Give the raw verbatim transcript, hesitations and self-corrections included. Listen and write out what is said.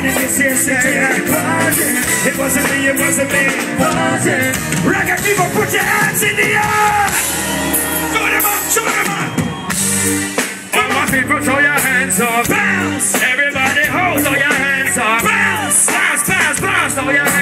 enemies here say it wasn't. It wasn't me, it wasn't me, it wasn't. Reggae people, put your hands in the air. Show them up, show them up. All my people, throw your hands up. Bounce. Everybody hold, throw your hands up. Bounce, bounce, bounce, bounce, throw your hands up.